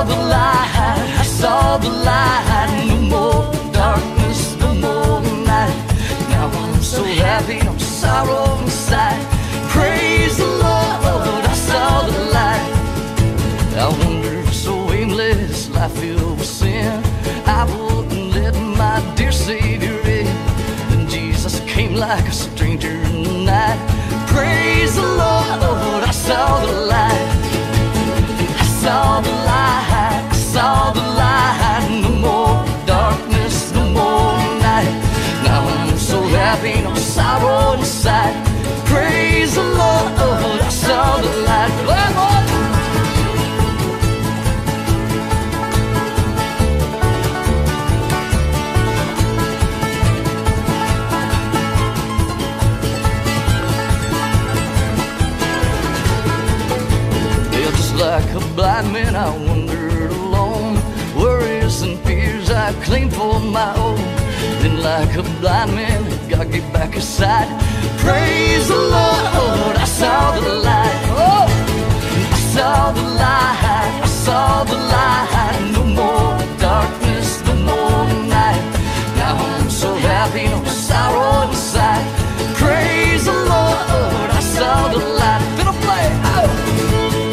saw the light, I saw the light. No more darkness, no more night. Now I'm so happy, no sorrow inside. Praise the Lord, I saw the light. I wonder, so aimless, life filled with sin, I wouldn't let my dear Savior in. Then Jesus came like a stranger in the night. Praise the Lord, I saw the light. I saw the light, I saw the light. No more darkness, no more night. Now I'm so happy, no sorrow inside. Praise the Lord, I saw the light. Come on! Like a blind man, I wandered alone. Worries and fears I claimed for my own. Then like a blind man, God gave back his sight. Praise the Lord, I saw the light. Oh, I saw the light, I saw the light. No more darkness, no more night. Now I'm so happy, no sorrow inside. Praise the Lord, I saw the light. Gonna play, oh.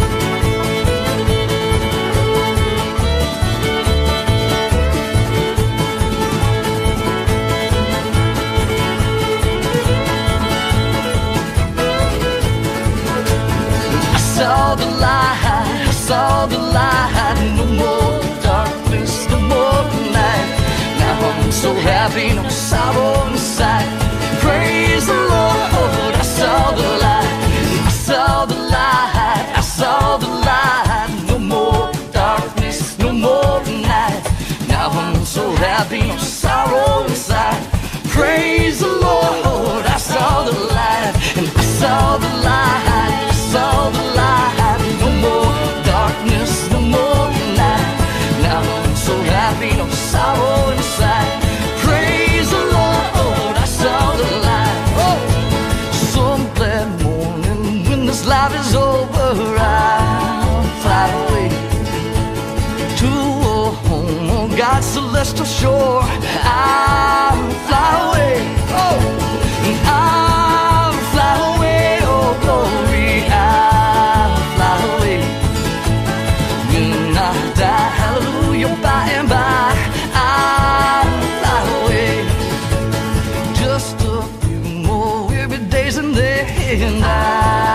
I saw the light, I saw the light. No more darkness, no more night. Now I'm so happy, no sorrow inside. Praise the Lord, I saw the light. I saw the light, I saw the light. No more darkness, no more night. Now I'm so happy, no sorrow inside. Praise the Lord, I saw the light. And I saw the light, I saw the light. No more darkness, no more night. Now I'm so happy, no sorrow inside. Praise the Lord, I saw the light. Oh, some glad morning when this life is over, I'll fly away to a home on God's celestial shore. I'll fly away. Oh, I'll fly away. Oh, glory, I'll fly away. When I die, hallelujah, by and by, I'll fly away. Just a few more weary days and then I